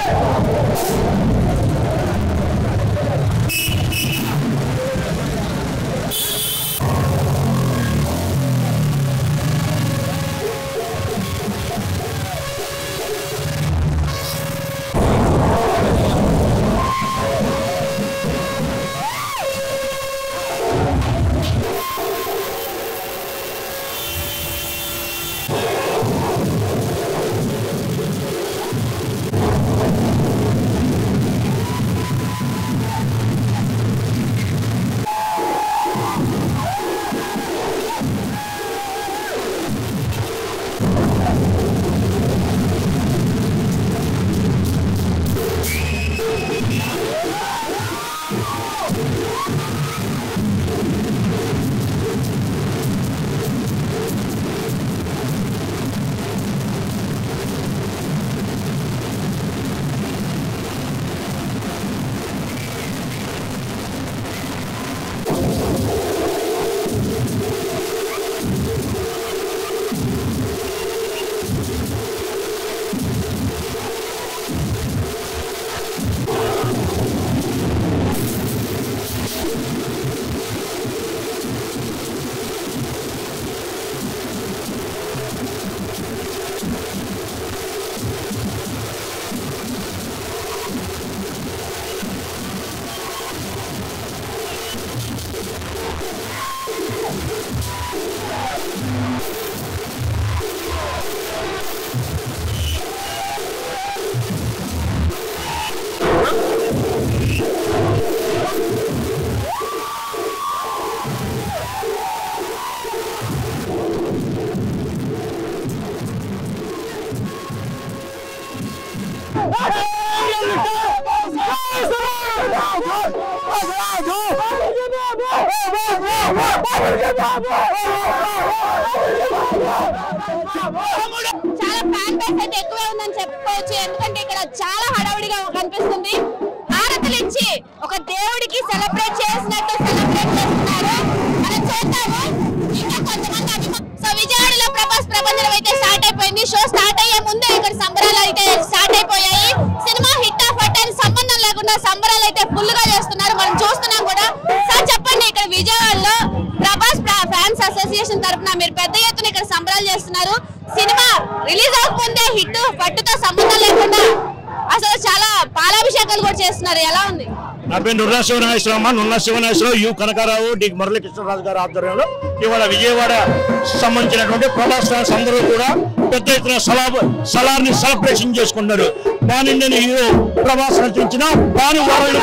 చాలా fan base అయితే ఎక్కువే ఉందని చెప్పుకోవచ్చు. ఎందుకంటే ఇక్కడ చాలా హడావుడిగా కనిపిస్తుంది. హారతులు ఇచ్చి ఒక దేవుడికి సెలబ్రేట్ చేసినట్టు సెలబ్రేట్ చేస్తున్నారు. మనం చూద్దాము. ఇంకా కొంతమంది సో విజయవాడలో ప్రభాస్ ప్రపంచం అయితే స్టార్ట్ అయిపోయింది. షో స్టార్ట్ అయ్యే ముందే ఇక్కడ సంబరాలు అయితే స్టార్ట్ అయిపోయాయి. సినిమా హిట్ ఆఫ్ అట్ అని సంబంధం లేకుండా సంబరాలు అయితే ఫుల్ గా చేస్తున్నారు. మనం చూస్తున్నాం కూడా. సార్ చెప్పండి, ఇక్కడ విజయవాడలో ప్రభాస్ ఫ్యాన్స్ అసోసియేషన్ తరఫున మీరు పెద్ద ఎత్తున ఇక్కడ సంబరాలు చేస్తున్నారు. సినిమా రిలీజ్ అవ్వకముందే హిట్ పట్టుతో సంబంధం లేకుండా అసలు చాలా పాలాభిషేకాలు కూడా చేస్తున్నారు. ఎలా ఉంది? నా పేరు నున్నా శివనాశ్వరరావు యు కనకారావు డి మురళీకృష్ణరాజు గారి ఆధ్వర్యంలో ఇవాళ విజయవాడ సంబంధించినటువంటి ప్రభాస్ ఫ్యాన్స్ అందరూ కూడా పెద్ద ఎత్తున సలార్ని సెలబ్రేషన్ చేసుకున్నారు. పాన్ ఇండియన్ హీరో ప్రభాస్ నటించిన భానువారం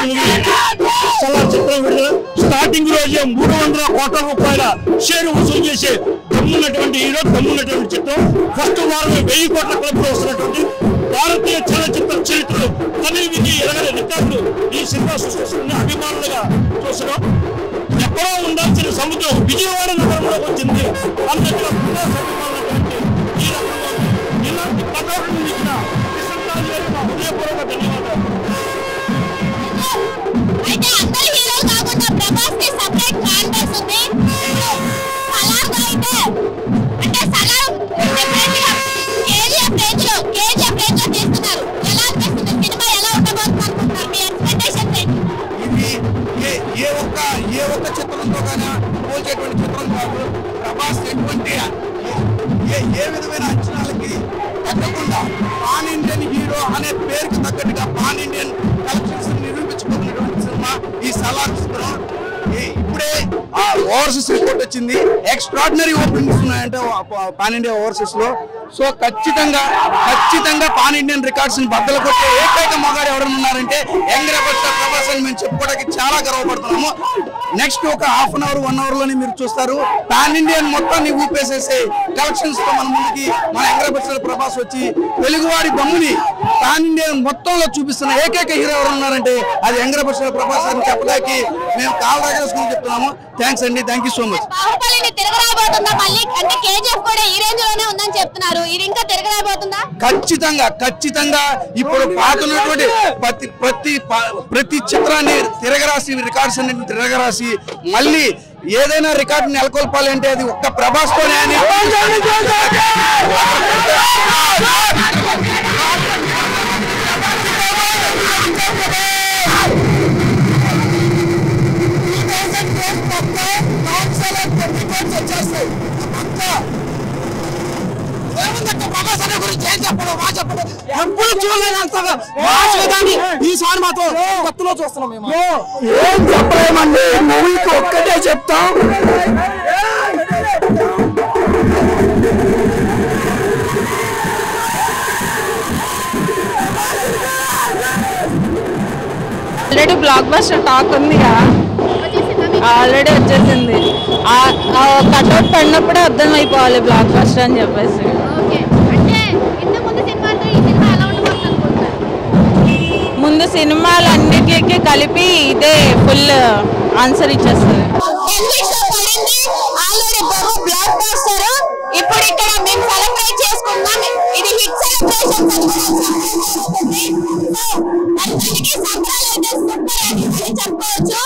సలార్ చిత్రం విడుదల స్టార్టింగ్ రోజే 300 కోట్ల రూపాయల షేర్ వసూలు చేసే దమ్మున్నటువంటి హీరో, దమ్మున్నటువంటి చిత్రం. ఫస్ట్ వారమే 1000 కోట్ల క్లబ్లో వస్తున్నటువంటి భారతీయ చలనచిత్ర చరిత్రలో తనివికి ఎరగని రికార్డులు ఈ సినిమా సృష్టిస్తున్న అభిమానులుగా చూస్తున్నాం. ఎక్కడో ఉండాల్సిన సముద్రం విజయవాడ నగరంలో వచ్చింది. అందులో ఈ రకంగా ఇలాంటి కథలను ఇచ్చిన హృదయపూర్వక ధన్యవాదాలు. అయితే అందరి హీరోలు కాకుండా ప్రభాస్ కి సెపరేట్ ఫ్యాన్ బేస్ ఉంది. సలార్ గా అయితే అంటే సలార్ డిఫరెంట్ గా కేజీఎఫ్ రేంజ్ లో చేస్తున్నారు. ఎలా అనిపిస్తుంది? సినిమా ఎలా ఉండబోతుంది అనుకుంటున్నారు? మీ ఎక్స్పెక్టేషన్స్ ఏంటి? ఇది ఏ ఒక్క చిత్రంతో కానీ పోల్చేటువంటి చిత్రం కాదు. ప్రభాస్ ఎటువంటి ఏ విధమైన అంచనాలకి తగ్గకుండా పాన్ ఇండియన్ హీరో అనే పేరుకి తగ్గట్టుగా పాన్ ఇండియన్ కలెక్షన్స్ నిరూపించుకున్నటువంటి సినిమా ఈ సలార్ చిత్రం. ఇప్పుడే ఓవర్సీస్ రిపోర్ట్ వచ్చింది. ఎక్స్ట్రాడినరీ ఓపెనింగ్స్ ఉన్నాయంటే పాన్ ఇండియా ఓవర్సీస్ లో. సో ఖచ్చితంగా పాన్ ఇండియన్ రికార్డ్స్ ని బద్దలు కొట్టే ఏకైక మగాడు ఎవరైనా ఉన్నారంటే యంగ్ రెబల్ స్టార్ ప్రభాస్ అని మేము చెప్పుకోవడానికి చాలా గర్వపడుతున్నాము. నెక్స్ట్ ఒక హాఫ్ అన్ అవర్ 1 అవర్ లోనే మీరు చూస్తారు పాన్ ఇండియన్ మొత్తాన్ని ఊపేసేసే కలెక్షన్స్ తో మన ముందుకి మన యంగ్ రెబల్ స్టార్ ప్రభాస్ వచ్చి తెలుగువాడి బొమ్ముని పాన్ ఇండియన్ మొత్తంలో చూపిస్తున్న ఏకైక హీరో ఎవరు ఉన్నారంటే అది యంగ్ రెబల్ స్టార్ ప్రభాస్ అని చెప్పడానికి మేము కాల్ రాజేసుకుని చెప్తున్నాము. థ్యాంక్స్ అండి, థ్యాంక్ యూ సో మచ్. బాహుబలిని తిరగరాబోతుందా మళ్ళీ? అంటే కేజీఎఫ్ కూడా ఈ రేంజ్ లోనే ఉందని చెప్తున్నారు. ఇది ఇంకా తిరగరాబోతుందా? ఖచ్చితంగా ఇప్పుడు పాతున్నటువంటి ప్రతి చిత్రాన్ని తిరగరాసి రికార్డ్స్ అన్నింటిని తిరగరాసి మళ్ళీ ఏదైనా రికార్డు నెలకొల్పాలి అంటే అది ఒక్క ప్రభాస్ తోనే అని ప్రభాస్ అనే గురించి ఏం చెప్పడు మా చెప్పడు ఎప్పుడు చూడలేదు అంతగా వాసుదాన్ని ఈసారి మాత్రం కొత్తలో చూస్తున్నాం మేము ఏం చెప్పలేమండి మూవీకి ఒక్కటే చెప్తాం ఆల్రెడీ బ్లాక్ బస్టర్ టాక్ ఉందిగా ఆల్రెడీ వచ్చేసింది కట్అవుట్ పడినప్పుడే అర్థం అయిపోవాలి బ్లాక్ బస్టర్ అని చెప్పేసి ముందు సినిమాలన్నిటికీ కలిపి ఇదే ఫుల్ ఆన్సర్ ఇచ్చేస్తుంది ఇప్పుడు ఇక్కడ మేము సెలబ్రేట్ చేసుకుందాం ఇది హిట్ సెలబ్రేషన్ చెప్పవచ్చు